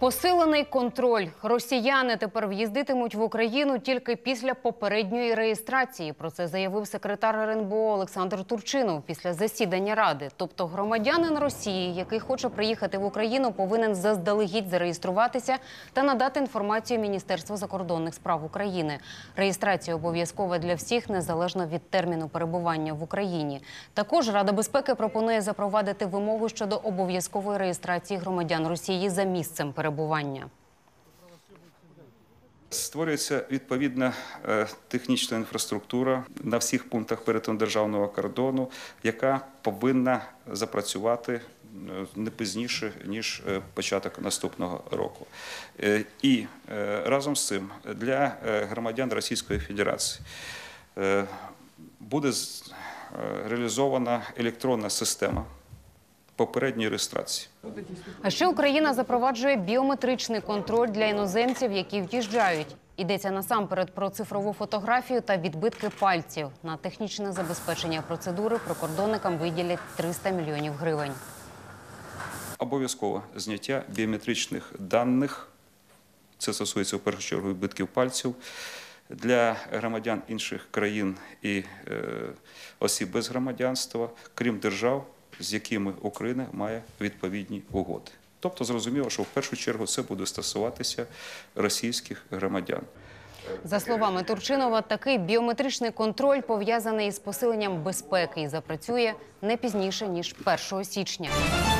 Посилений контроль. Росіяни тепер в'їздитимуть в Україну тільки після попередньої реєстрації. Про це заявив секретар РНБО Олександр Турчинов після засідання Ради. Тобто громадянин Росії, який хоче приїхати в Україну, повинен заздалегідь зареєструватися та надати інформацію Міністерству закордонних справ України. Реєстрація обов'язкова для всіх, незалежно від терміну перебування в Україні. Також Рада безпеки пропонує запровадити вимогу щодо обов'язкової реєстрації громадян Росії за місцем перебування. Створюється відповідна технічна інфраструктура на всіх пунктах перетину державного кордону, яка повинна запрацювати не пізніше, ніж початок наступного року. І разом з цим для громадян Російської Федерації буде реалізована електронна система попередньої реєстрації. А ще Україна запроваджує біометричний контроль для іноземців, які в'їжджають. Йдеться насамперед про цифрову фотографію та відбитки пальців. На технічне забезпечення процедури прикордонникам виділять 300 мільйонів гривень. Обов'язково зняття біометричних даних, це стосується в першу чергу відбитків пальців, для громадян інших країн і осіб без громадянства, крім держав, з якими Україна має відповідні угоди. Тобто зрозуміло, що в першу чергу це буде стосуватися російських громадян. За словами Турчинова, такий біометричний контроль пов'язаний із посиленням безпеки і запрацює не пізніше, ніж 1 січня.